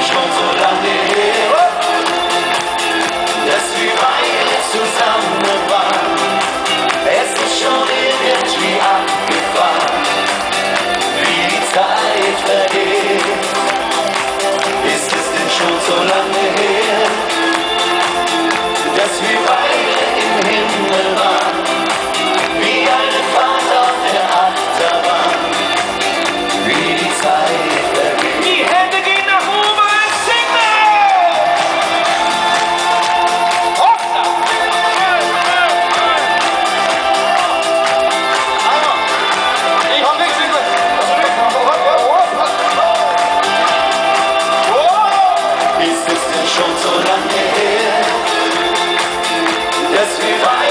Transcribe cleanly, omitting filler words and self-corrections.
schon so lange her, dass wir beide zusammen waren. Es ist schon irgendwie abgefahren, wie die Zeit vergeht. Ist es denn schon so lange her, dass wir beide im Himmel waren, wie eine Fahrt auf der Achterbahn, wie die Zeit vergeht. Die Hände gehen nach oben, Signal! Hoppla! Ich komm weg, Signal! Ist es denn schon so lange her, dass wir beide